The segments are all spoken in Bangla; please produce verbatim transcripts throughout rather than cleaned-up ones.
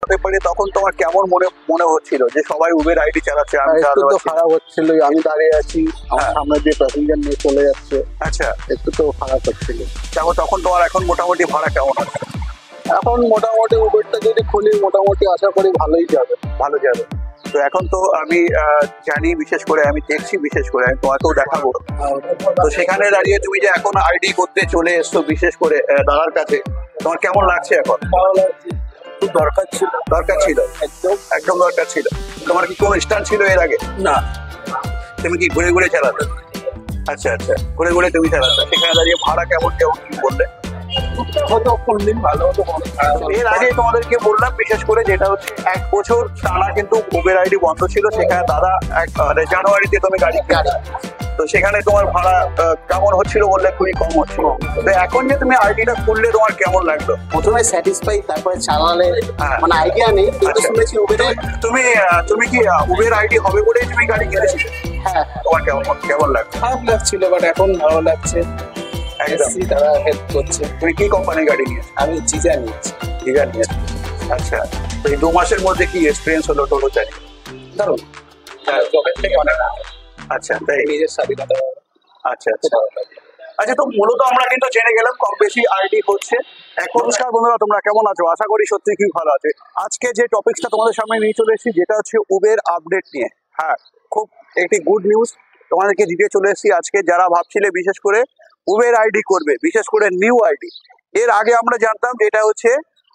চালাতে পারি তখন তোমার কেমন মনে মনে হচ্ছিল যে সবাই উবের আইডি চালাচ্ছে, আমি একটু তো খারাপ হচ্ছিল, আমি দাঁড়িয়ে আছি, আমার সামনে দিয়ে প্যাসেঞ্জার নিয়ে চলে যাচ্ছে। আচ্ছা, একটু তো খারাপ হচ্ছিল। দেখো তখন তোমার এখন মোটামুটি ভাড়া কেমন আছে? এখন মোটামুটি উবেরটা যদি খুলি মোটামুটি আশা করি ভালোই যাবে। ভালো যাবে। তো এখন তো আমি জানি, বিশেষ করে আমি দেখছি, বিশেষ করে আমি তোমাকেও দেখাবো। তো সেখানে দাঁড়িয়ে তুমি যে এখন আইডি করতে চলে এসছো বিশেষ করে দাদার কাছে, তোমার কেমন লাগছে এখন? ভালো লাগছে, খুব দরকার ছিল। দরকার ছিল, একদম একদম দরকার ছিল। তোমার কি কোনো স্ট্যান্ড ছিল এর আগে? না, তুমি কি ঘুরে ঘুরে চালাতে? আচ্ছা আচ্ছা, ঘুরে ঘুরে তুমি চালাতে। সেখানে দাঁড়িয়ে ভাড়া কেমন কেমন কি বললে? হয়তো কোনদিন ভালো হতো, এর আগে তোমাদেরকে বললাম বিশেষ করে, যেটা হচ্ছে এক বছর টানা কিন্তু উবের আইডি বন্ধ ছিল। সেখানে দাদা এক জানুয়ারিতে তুমি গাড়ি গাড়ি তো সেখানে তোমার ভাড়া কেমন হচ্ছিল বললে? খুবই কম হচ্ছিল। তো এখন যে তুমি আইডিটা খুললে তোমার কেমন লাগলো? প্রথমে স্যাটিসফাই, তারপরে চালালে মানে আইডিয়া নেই, কিন্তু শুনেছি উবেরে। তুমি তুমি কি উবের আইডি হবে বলেই তুমি গাড়ি কিনেছিলে? হ্যাঁ। তোমার কেমন কেমন লাগলো? খারাপ লাগছিল, বাট এখন ভালো লাগছে। তারা হেল্প করছে। তুমি কি কোম্পানির গাড়ি নিয়েছো? আমি জিজা নিয়েছি। জিজা নিয়েছি। আচ্ছা, তো এই দু মাসের মধ্যে কি এক্সপিরিয়েন্স হলো টোটো চালিয়ে? দারুণ, জবের থেকে অনেক। আচ্ছা, তাই নিজের স্বাধীনতা। আচ্ছা আচ্ছা আচ্ছা তো মূলত আমরা কিন্তু জেনে গেলাম কম বেশি আইডি হচ্ছে। নমস্কার বন্ধুরা, তোমরা কেমন আছো? আশা করি সত্যি খুব ভালো আছে। আজকে যে টপিকটা তোমাদের সামনে নিয়ে চলে এসেছি, যেটা হচ্ছে উবের আপডেট নিয়ে। হ্যাঁ, খুব একটি গুড নিউজ তোমাদেরকে দিতে চলে এসেছি আজকে। যারা ভাবছিলে বিশেষ করে উবের আইডি করবে, বিশেষ করে নিউ আইডি, এর আগে আমরা জানতাম যেটা হচ্ছে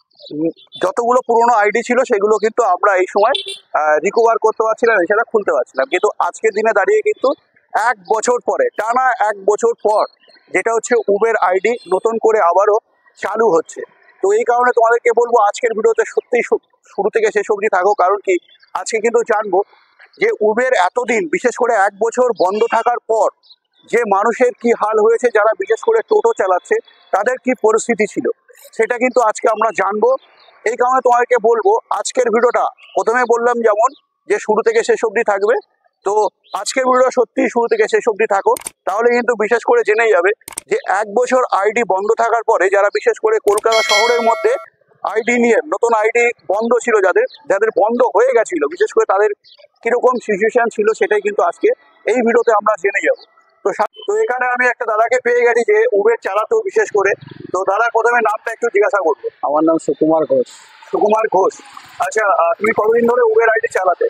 যতগুলো পুরোনো আইডি ছিল সেগুলো কিন্তু আমরা এই সময় রিকভার করতে পারছিলাম, এছাড়া খুলতে পারছিলাম। কিন্তু আজকের দিনে দাঁড়িয়ে কিন্তু এক বছর পরে, টানা এক বছর পর, যেটা হচ্ছে উবের আইডি নতুন করে আবারও চালু হচ্ছে। তো এই কারণে তোমাদেরকে বলবো আজকের ভিডিওতে সত্যিই শুরু থেকে শেষ অবধি থাকো। কারণ কি, আজকে কিন্তু জানবো যে উবের এতদিন বিশেষ করে এক বছর বন্ধ থাকার পর যে মানুষের কি হাল হয়েছে, যারা বিশেষ করে টোটো চালাচ্ছে তাদের কি পরিস্থিতি ছিল, সেটা কিন্তু আজকে আমরা জানবো। এই কারণে তোমাদেরকে বলবো আজকের ভিডিওটা, প্রথমে বললাম যেমন যে শুরু থেকে শেষ অবধি থাকবে। তো আজকের ভিডিওটা সত্যি শুরু থেকে শেষ অবধি থাকো, তাহলে কিন্তু বিশেষ করে জেনে যাবে যে এক বছর আইডি বন্ধ থাকার পরে যারা বিশেষ করে কলকাতা শহরের মধ্যে আইডি নিয়ে, নতুন আইডি বন্ধ ছিল যাদের, যাদের বন্ধ হয়ে গেছিল, বিশেষ করে তাদের কিরকম সিচুয়েশন ছিল, সেটাই কিন্তু আজকে এই ভিডিওতে আমরা জেনে যাবো। তো তো এখানে আমি একটা দাদাকে পেয়ে গেছি যে উবের চালাতো বিশেষ করে। তো দাদা, প্রথমে নামটা একটু জিজ্ঞাসা করবো। আমার নাম সুকুমার ঘোষ। সুকুমার ঘোষ, আচ্ছা, তুমি কতদিন ধরে উবের আইডি চালাতে?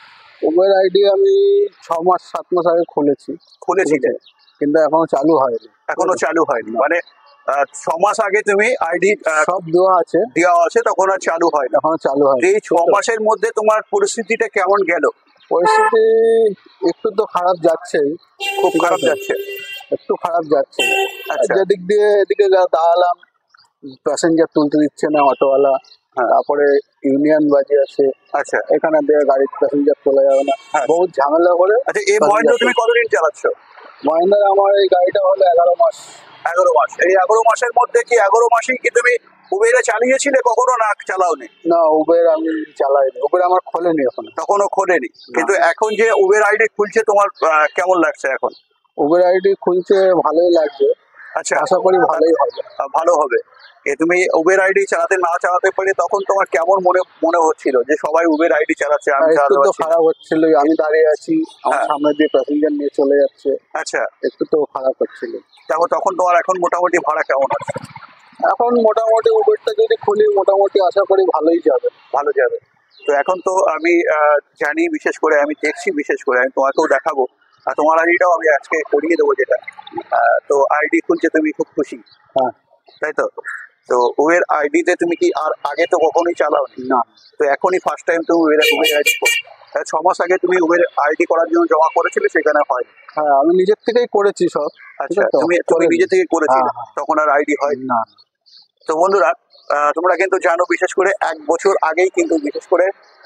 উবের আইডি আমি ছ মাস সাত মাস আগে খুলেছি। খুলেছিলে? কিন্তু এখনো চালু হয়নি। এখনো চালু হয়নি মানে ছ মাস আগে তুমি আইডি সব দেওয়া আছে, দেওয়া আছে, তখন আর চালু হয় না? এখনো চালু হয়। এই ছ মাসের মধ্যে তোমার পরিস্থিতিটা কেমন গেল? পরিস্থিতি একটু তো খারাপ যাচ্ছে। খুব খারাপ যাচ্ছে? একটু খারাপ যাচ্ছে। আচ্ছা, যেদিক দিয়ে এদিকে দাঁড়ালাম, প্যাসেঞ্জার তুলতে দিচ্ছে না অটোওয়ালা। তারপরে ইউনিয়ন বাজি আছে। আচ্ছা, এখানে দিয়ে গাড়ির প্যাসেঞ্জার তোলা যাবে না, বহুত ঝামেলা করে। আচ্ছা, এই মহেন্দ্র তুমি কতদিন চালাচ্ছ? মহেন্দ্র আমার এই গাড়িটা হলো এগারো মাস। এগারো মাস এই এগারো মাসের মধ্যে কি এগারো মাসেই কি তুমি উবেরে চালিয়েছিলে কখনো, না চালাওনি? না, উবের আমি চালাইনি, উবের আমার খোলেনি এখন, তখনও খোলেনি। কিন্তু এখন যে উবের আইডি খুলছে তোমার কেমন লাগছে এখন? উবের আইডি খুলছে ভালোই লাগছে। আচ্ছা, আশা করি ভালোই হবে। ভালো হবে। তুমি উবের আইডি চালাতে না চালাতে পারি তখন তোমার কেমন মনে মনে হচ্ছিল যে সবাই উবের আইডি চালাচ্ছে, আমি চালাতে একটু তো পারছি না? খারাপ হচ্ছিল, আমি দাঁড়িয়ে আছি, আমার সামনে দিয়ে প্যাসেঞ্জার নিয়ে চলে যাচ্ছে। আচ্ছা, একটু তো খারাপ হচ্ছিল। দেখো তখন তোমার এখন মোটামুটি ভাড়া কেমন আছে? এখন মোটামুটি উবেরটা যদি খুলি মোটামুটি আশা করি ভালোই যাবে। ভালো যাবে। তো এখন তো আমি জানি, বিশেষ করে আমি দেখছি, বিশেষ করে আমি তোমাকেও দেখাবো। আর তোমার আইডিটাও আমি আজকে করিয়ে দেবো যেটা। তো আইডি খুলছে, তুমি খুব খুশি? হ্যাঁ। তাই তো? তো উবের আইডিতে তুমি কি আর আগে তো কখনোই চালাও না? তো এখনই ফার্স্ট টাইম তুমি উবের উবের আইডি করো? ছ মাস আগে তুমি উবের আইডি করার জন্য জমা করেছিলে, সেখানে হয়? হ্যাঁ, আমি নিজের থেকেই করেছি সব। আচ্ছা, তুমি তুমি নিজে থেকে করেছিলে, তখন আর আইডি হয় না? তো বন্ধুরা, তোমরা কিন্তু জানো বিশেষ করে এক বছর আগেই কিন্তু বিশেষ করে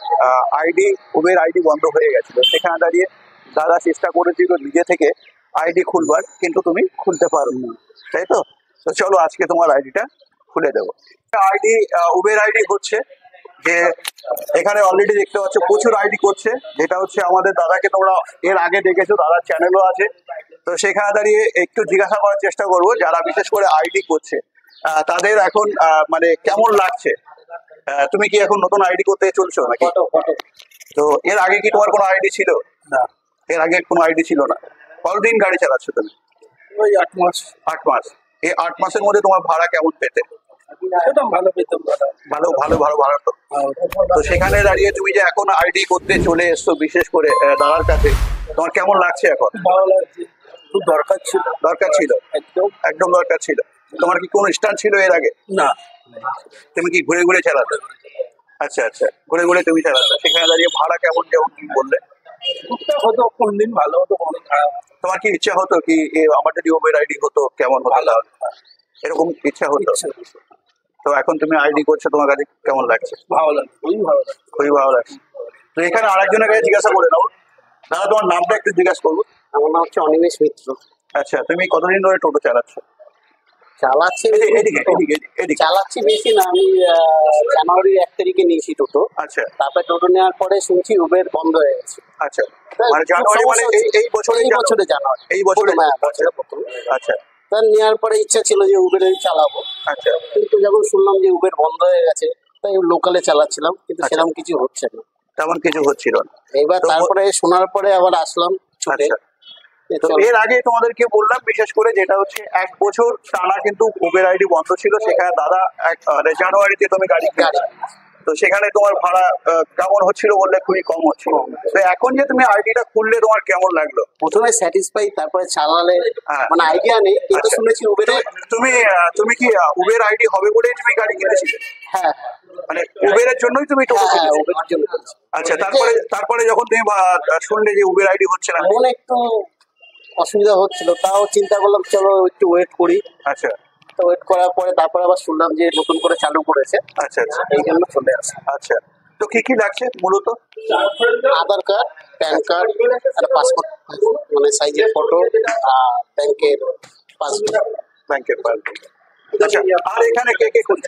আইডি উবের আইডি বন্ধ হয়ে গেছিল। সেখানে দাঁড়িয়ে দাদা চেষ্টা করেছিল নিজে থেকে আইডি খুলবার, কিন্তু তুমি খুলতে পারো না, তাই তো? তো চলো আজকে তোমার আইডিটা খুলে দেবো। আইডি উবের আইডি হচ্ছে যে এখানে অলরেডি দেখতে পাচ্ছ প্রচুর আইডি করছে, যেটা হচ্ছে আমাদের দাদাকে তোমরা এর আগে দেখেছো, দাদার চ্যানেলও আছে। তো সেখানে দাঁড়িয়ে একটু জিজ্ঞাসা করার চেষ্টা করবো যারা বিশেষ করে আইডি করছে তাদের এখন মানে কেমন লাগছে। আহ, তুমি কি এখন নতুন আইডি করতে চলছো নাকি? ফটো ফটো তো এর আগে কি তোমার কোনো আইডি ছিল? না, এর আগে কোনো আইডি ছিল না। কতদিন গাড়ি চালাচ্ছ তুমি? ওই আট মাস। আট মাস। এই আট মাসের মধ্যে তোমার ভাড়া কেমন পেতে? পেতাম, ভালো পেতাম, ভালো ভালো ভালো ভালো ভাড়া তো। তো সেখানে দাঁড়িয়ে তুমি যে এখন আইডি করতে চলে এসছো বিশেষ করে আহ, দাদার কাছে, তোমার কেমন লাগছে এখন? ভালো লাগছে, খুব দরকার ছিল। দরকার ছিল, একদম। একদম দরকার ছিল। তোমার কি কোনো স্ট্যান্ড ছিল এর আগে? না, তুমি কি ঘুরে ঘুরে চালাতে? আচ্ছা আচ্ছা, ঘুরে ঘুরে তুমি চালাতে। সেখানে দাঁড়িয়ে ভাড়া কেমন যেমন কি বললে? টুকটাক হতো, কোন দিন ভালো হতো, কোন দিন খারাপ হতো। তোমার কি ইচ্ছা হতো কি এ, আমার যদি উবের আইডি হতো কেমন হতো তাহলে? এরকম ইচ্ছা হতো? ইচ্ছে হতো। তো এখন তুমি আইডি করছো, তোমার কাছে কেমন লাগছে? ভালো লাগে, খুবই ভালো লাগে। খুবই ভালো লাগছে। তো এখানে আরেকজনের কাছে জিজ্ঞাসা করে নাও। দাদা তোমার নামটা একটু জিজ্ঞাসা করবো। আমার নাম হচ্ছে অনিমেষ মিত্র। আচ্ছা, তুমি কতদিন ধরে টোটো চালাচ্ছ? চালাচ্ছি এদিকে এদিকে এদিকে এদিকে। চালাচ্ছি বেশি না, আমি আহ, জানুয়ারি এক তারিখে নিয়েছি টোটো। আচ্ছা তারপরে টোটো নেওয়ার পরে শুনছি উবের বন্ধ হয়ে গেছে। আচ্ছা, মানে জানুয়ারি মানে এই এই বছরে এই বছরে জানুয়ারি, এই বছরে প্রথম, হ্যাঁ, বছরে প্রথম। আচ্ছা তার নেওয়ার পরে ইচ্ছা ছিল যে উবেরে চালাবো, আচ্ছা কিন্তু যখন শুনলাম যে উবের বন্ধ হয়ে গেছে তাই লোকালে চালাচ্ছিলাম, কিন্তু আচ্ছা। সেরকম কিছু হচ্ছে না। তেমন কিছু হচ্ছিল না। এবার তো- তারপরে শোনার পরে আবার আসলাম ছুটে। আচ্ছা, যে তো চলো। এর আগে তোমাদেরকে বললাম বিশেষ করে যেটা হচ্ছে এক বছর টানা কিন্তু উবের আইডি বন্ধ ছিল। সেখানে দাদা এক আহ, জানুয়ারিতে তুমি গাড়ি গাড়ি কিনেছো। তো সেখানে তোমার ভাড়া আহ, কেমন হচ্ছিল বললে? খুবই কম হচ্ছিল। তো এখন যে তুমি আইডিটা খুললে তোমার কেমন লাগলো? প্রথমে স্যাটিসফাই, তারপরে চালালে হ্যাঁ। মানে আইডিয়া নেই, কিন্তু আচ্ছা। শুনেছি উবেরে। তুমি আহ, তুমি কি আহ, উবের আইডি হবে বলেই তুমি গাড়ি কিনেছিলে? হ্যাঁ মানে উবেরের জন্যই তুমি টোটো হ্যাঁ হ্যাঁ কিনেছিলে? উবেরের জন্য বলছি। আচ্ছা, তারপরে তারপরে যখন তুমি ভা- শুনলে যে উবের আইডি হচ্ছে না। মনে একটু অসুবিধা হচ্ছিল, তাও চিন্তা করলাম চলো একটু ওয়েট করি। আচ্ছা তো ওয়েট করার পরে তারপরে আবার শুনলাম যে নতুন করে চালু করেছে, আচ্ছা আচ্ছা এই জন্য চলে আসে। আচ্ছা। তো কি কি লাগছে মূলত? আধার কার্ড, প্যান কার্ড, আর পাসপোর্ট মানে সাইজের ফটো, আর ব্যাংকের পাসবুক। ব্যাংকের পাসবুক। আচ্ছা, আর এখানে কে কে করছে?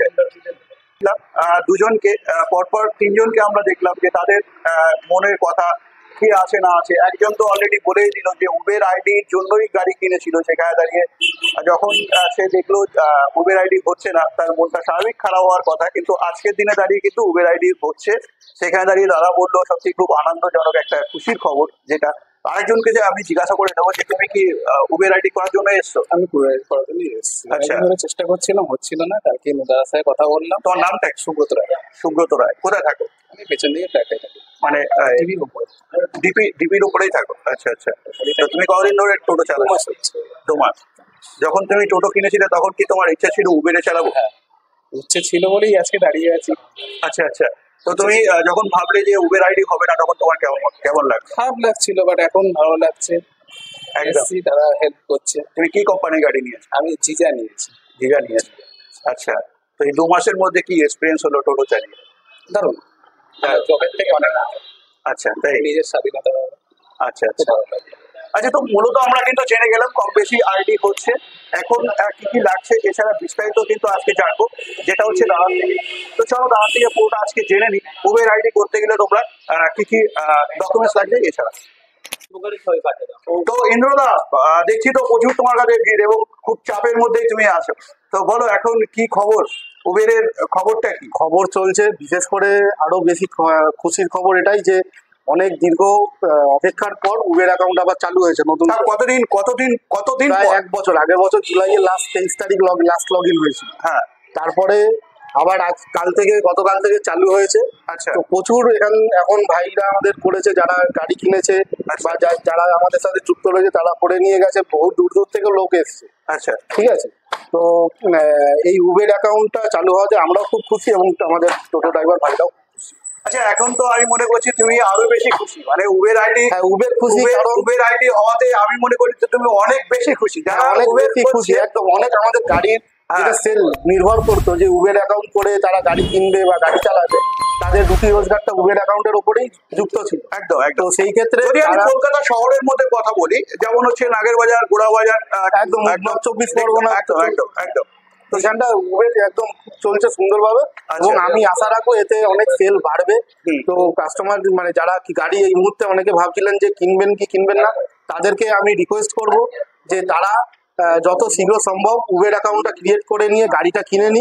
আহ, দুজনকে আহ, পরপর তিনজনকে আমরা দেখলাম যে তাদের আহ, মনের কথা কি আছে না আছে। একজন তো অলরেডি বলেই দিল যে উবের আইডির জন্যই গাড়ি কিনেছিল। সেখানে দাঁড়িয়ে আহ, যখন আহ, সে দেখলো আহ, উবের আইডি হচ্ছে না, তার মনটা স্বাভাবিক খারাপ হওয়ার কথা, কিন্তু আজকের দিনে দাঁড়িয়ে কিন্তু উবের আইডি হচ্ছে। সেখানে দাঁড়িয়ে দাদা বললো সত্যি খুব আনন্দজনক একটা খুশির খবর। যেটা আরেকজনকে যে আমি জিজ্ঞাসা করে নেবো যে তুমি কি আহ, উবের আইডি করার জন্য এসছো? আমি কুরিয়ার করার জন্য এসেছি। আচ্ছা। অনেকদিন ধরে চেষ্টা করছিলাম, হচ্ছিল না। কালকে দাদার সাথে কথা বললাম। তোমার নামটা কি? সুব্রত রায়। সুব্রত রায়। কোথায় থাকো? আমি পেছন দিকে ফ্ল্যাটে থাকি, মানে টিভির উপরে। ডিপি ডিপির উপরেই থাকো? আচ্ছা আচ্ছা। তো তুমি কতদিন ধরে টোটো দু চালাও? মাস হচ্ছে। দু মাস। যখন তুমি টোটো কিনেছিলে তখন কি তোমার ইচ্ছা ছিল উবেরে চালাবো? হ্যাঁ, ইচ্ছে ছিল বলেই আজকে দাঁড়িয়ে আছি। আচ্ছা আচ্ছা। তো তুমি আহ, যখন ভাবলে যে উবের আইডি হবে না তখন তোমার কেমন কেমন লাগছে? খারাপ লাগছিল, বাট এখন ভালো লাগছে। একদম। এসছি, তারা হেল্প করছে। তুমি কি কোম্পানির গাড়ি নিয়েছো? আমি জিজা নিয়েছি। জিগা নিয়েছো। আচ্ছা। তো এই দু মাসের মধ্যে কি এক্সপিরিয়েন্স হলো টোটো চালিয়ে? দারুণ, জবের থেকে অনেক ভালো। আচ্ছা তাই? নিজের স্বাধীনতা আচ্ছা খুব আচ্ছা। ভালো লাগে। আচ্ছা, তো মূলত আমরা কিন্তু জেনে গেলাম কম বেশি আইডি হচ্ছে। এখন আহ, কি কি লাগছে এছাড়া বিস্তারিত কিন্তু আজকে জানবো, যেটা হচ্ছে দাঁড়ান থেকে। তো চলো দাঁড়ান থেকে পুরোটা আজকে জেনে নিই। উবের আইডি করতে গেলে তোমরা আহ, কি কি ডকুমেন্টস লাগবে এছাড়া। তো ইন্দ্রদা, আহ, দেখছি তো প্রচুর তোমার কাছে ভিড় এবং খুব চাপের মধ্যেই তুমি আসো। তো বলো এখন কি খবর, উবেরের খবরটা কি? খবর চলছে, বিশেষ করে আরো বেশি খ- খুশির খবর এটাই যে অনেক দীর্ঘ আহ, অপেক্ষার পর উবের অ্যাকাউন্ট আবার চালু হয়েছে নতুন তা করে। কতদিন কতদিন কতদিন প্রায় পর? এক বছর, আগের বছর জুলাইয়ের লাস্ট তেইশ তারিখ লাস্ট লগ ইন হয়েছিল। হ্যাঁ। তারপরে আবার আজ কাল থেকে গতকাল থেকে চালু হয়েছে। আচ্ছা তো প্রচুর এখান এখন ভাইরা আমাদের করেছে, যারা গাড়ি কিনেছে বা যা- যারা আমাদের সাথে যুক্ত রয়েছে তারা করে নিয়ে গেছে, বহু দূর দূর থেকে লোক এসছে। আচ্ছা। ঠিক আছে। তো আহ, এই উবের অ্যাকাউন্টটা চালু হওয়াতে আমরাও খুব খুশি এবং আমাদের টোটো ড্রাইভার ভাইরাও। আচ্ছা, এখন তো আমি মনে করছি তুমি আরো বেশি খুশি। মানে উবের আইডি হ্যাঁ, উবের খুশি, উবের কারণ উবের আইডি হওয়াতে আমি মনে করি যে তুমি অনেক বেশি খুশি। যারা অনেক উবের বেশি খুশি, করছে, একদম। অনেক আমাদের গাড়ির হ্যাঁ। যেটা সেল নির্ভর করতো যে উবের অ্যাকাউন্ট করে তারা গাড়ি কিনবে বা গাড়ি চালাবে, তাদের রুটি রোজগারটা উবের অ্যাকাউন্টের ওপরেই যুক্ত ছিল। একদম তো একদম। সেই ক্ষেত্রে যদি আমি তারা কলকাতা শহরের মধ্যে কথা বলি, যেমন হচ্ছে নাগের বাজার, গোড়া বাজার, একদম উত্তর চব্বিশ পরগনা, একদম একদম একদম। তো এখানটা উবের একদম চলছে সুন্দরভাবে এবং আচ্ছা। আমি আশা রাখবো এতে অনেক সেল বাড়বে। হুম। তো কাস্টমার মানে যারা কি গাড়ি এই মুহূর্তে অনেকে ভাবছিলেন যে কিনবেন কি কিনবেন না, তাদেরকে আমি রিকোয়েস্ট করব যে তারা আহ, যত শীঘ্র সম্ভব উবের অ্যাকাউন্টটা ক্রিয়েট করে নিয়ে গাড়িটা কিনে নিক।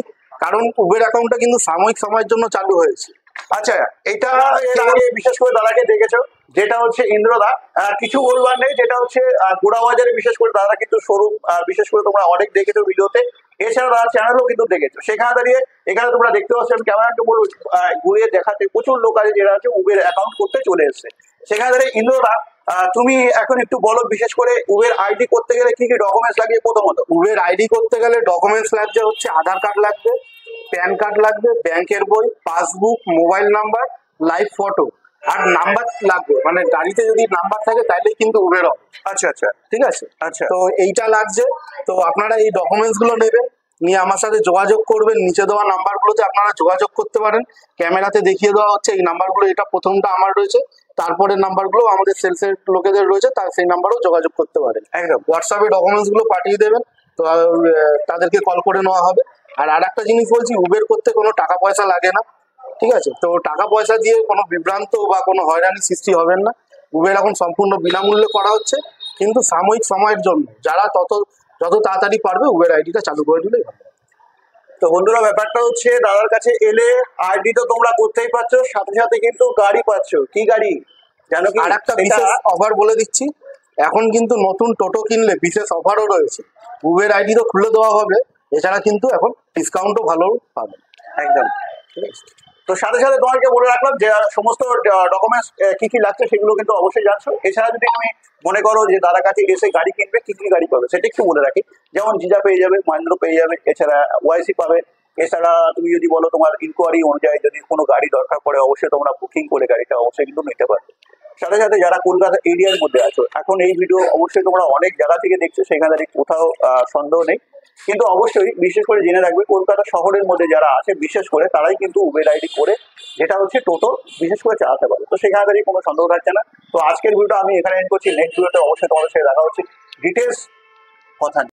কারণ উবের অ্যাকাউন্টটা কিন্তু সাময়িক সময়ের জন্য চালু হয়েছে। আচ্ছা, এটা এর আগে বিশেষ করে দাদাকে দেখেছো, যেটা হচ্ছে ইন্দ্রদা, আহ, কিছু বলবার নেই, যেটা হচ্ছে আহ, গোড়াবাজারে বিশেষ করে দাদা কিন্তু শোরুম বিশেষ করে তোমরা অনেক দেখেছো ভিডিওতে, এছাড়া দাদা চ্যানেলও কিন্তু দেখেছো। সেখানে দাঁড়িয়ে এখানে তোমরা দেখতে পাচ্ছ, আমি ক্যামেরাকে বলবো আহ, ঘুরিয়ে দেখাতে, প্রচুর লোক আছে যেটা হচ্ছে উবের অ্যাকাউন্ট করতে চলে এসেছে। সেখানে দাঁড়িয়ে ইন্দ্রদা, আহ, তুমি এখন একটু বলো বিশেষ করে উবের আইডি করতে গেলে কি কি ডকুমেন্টস লাগে প্রথমত। উবের আইডি করতে গেলে ডকুমেন্টস লাগছে হচ্ছে আধার কার্ড লাগবে, প্যান কার্ড লাগবে, ব্যাংকের বই, passbook, mobile number, live photo আর নাম্বার লাগবে, মানে গাড়িতে যদি নাম্বার থাকে তাহলেই কিন্তু উবের হবে। আচ্ছা আচ্ছা ঠিক আছে, আচ্ছা তো এইটা লাগছে। তো আপনারা এই ডকুমেন্টস গুলো নেবেন, নিয়ে আমার সাথে যোগাযোগ করবেন। নিচে দেওয়া নাম্বারগুলোতে আপনারা যোগাযোগ করতে পারেন। ক্যামেরাতে দেখিয়ে দেওয়া হচ্ছে এই নাম্বারগুলো, এটা প্রথমটা আমার রয়েছে, তারপরের নাম্বারগুলো আমাদের সেলসের লোকেদের রয়েছে, তার সেই নাম্বারেও যোগাযোগ করতে পারেন। একদম হোয়াটসঅ্যাপে ডকুমেন্টস গুলো পাঠিয়ে দেবেন, তো আহ, তাদেরকে কল করে নেওয়া হবে। আর আর একটা জিনিস বলছি, উবের করতে কোনো টাকা পয়সা লাগে না। ঠিক আছে, তো টাকা পয়সা দিয়ে কোনো বিভ্রান্ত বা কোনো হয়রানি সৃষ্টি হবেন না। উবের এখন সম্পূর্ণ বিনামূল্যে করা হচ্ছে, কিন্তু সাময়িক সময়ের জন্য। যারা তত যত তাড়াতাড়ি পারবে উবের আইডিটা চালু করে দিলেই হবে। তো বন্ধুরা, ব্যাপারটা হচ্ছে দাদার কাছে এলে আইডি তো তোমরা করতেই পারছো, সাথে সাথে কিন্তু গাড়ি পাচ্ছ। কি গাড়ি জানো কি? আর একটা সেটা- বিশেষ অফার বলে দিচ্ছি, এখন কিন্তু নতুন টোটো কিনলে বিশেষ অফারও রয়েছে। উবের আইডি তো খুলে দেওয়া হবে, এছাড়া কিন্তু এখন ডিসকাউন্টও ভালো পাবে। একদম। তো সাথে সাথে তোমাকে বলে রাখলাম যে সমস্ত ডকুমেন্টস কি কি লাগছে সেগুলো কিন্তু অবশ্যই জানছো। এছাড়া যদি তুমি মনে করো যে দাদার কাছে এসে গাড়ি কিনবে, কি কি গাড়ি পাবে সেটা একটু বলে রাখি। যেমন জিজা পেয়ে যাবে, মহেন্দ্র পেয়ে যাবে, এছাড়া ওয়াইসি পাবে। এছাড়া তুমি যদি বলো তোমার ইনকোয়ারি অনুযায়ী যদি কোনো গাড়ি দরকার পড়ে, অবশ্যই তোমরা বুকিং করে গাড়িটা অবশ্যই কিন্তু নিতে পারবে। সাথে সাথে যারা কলকাতা এরিয়ার মধ্যে আছো, এখন এই ভিডিও অবশ্যই তোমরা অনেক জায়গা থেকে দেখছো, সেখানে কোথাও আহ, সন্দেহ নেই, কিন্তু অবশ্যই বিশেষ করে জেনে রাখবে কলকাতা শহরের মধ্যে যারা আছে বিশেষ করে তারাই কিন্তু উবের আইডি করে, যেটা হচ্ছে টোটো বিশেষ করে চালাতে পারে। তো সেখানে দাঁড়িয়ে কোনো সন্দেহ থাকছে না। তো আজকের ভিডিওটা আমি এখানে এন্ড করছি। নেক্সট ভিডিওতে অবশ্যই তোমাদের সাথে দেখা হচ্ছে, ডিটেলস কথা